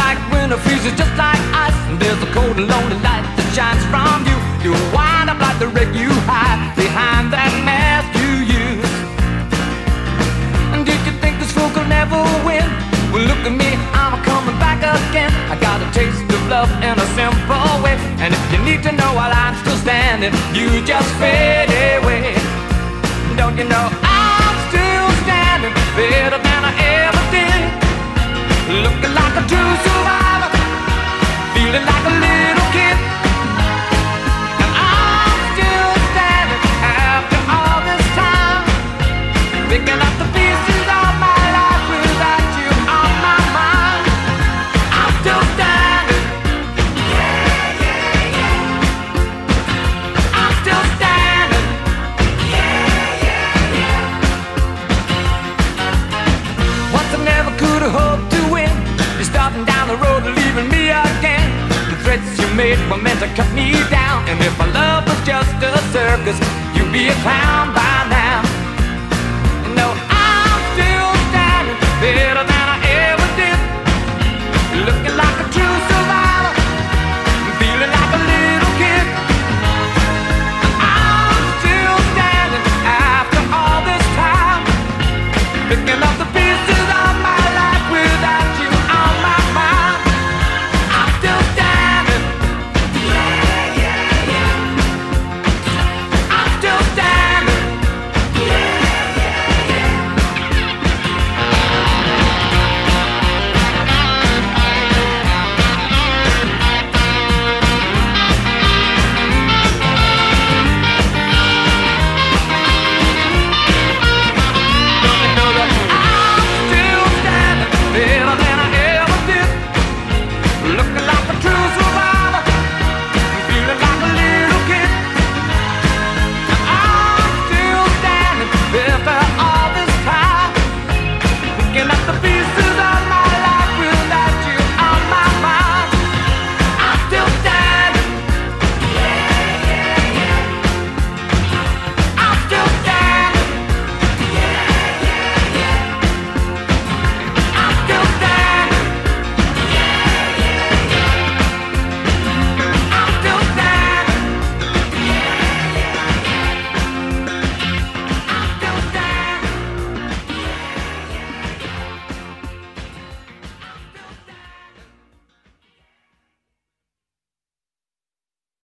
like winter freezes just like ice, and there's a cold and lonely light that shines from you. You wind up like the wreck you hide behind that mask you use. And did you think this fool could never win? Well, look at me, I'm coming back again. I got a taste of love in a simple way, and if you need to know while I'm still standing, you just fade away. Don't you know I'm still standing better than I ever did, looking like a true survivor, feeling like a little kid. And I'm still standing after all this time, picking up the pieces of my life without you on my mind. I'm still standing. Yeah, yeah, yeah. I'm still standing. Yeah, yeah, yeah. Once I never could have hoped to win. You're starting down the road and leaving me again. The threats you made were meant to cut me down, and if my love was just a circus, you'd be a clown by now.